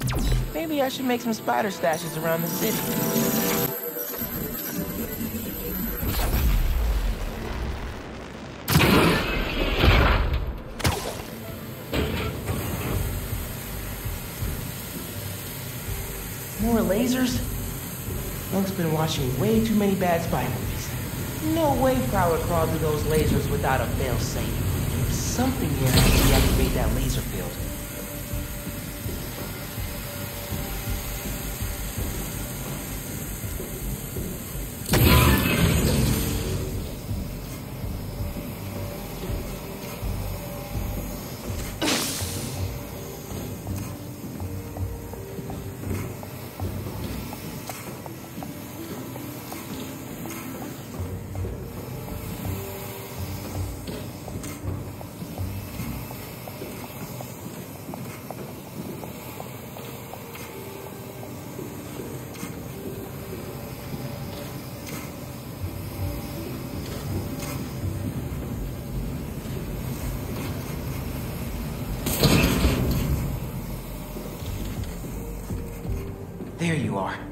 Maybe I should make some spider stashes around the city. More lasers? Monk's been watching way too many bad spy movies. No way Prowler crawled through those lasers without a fail-safe. There's something here to deactivate that laser field. There you are.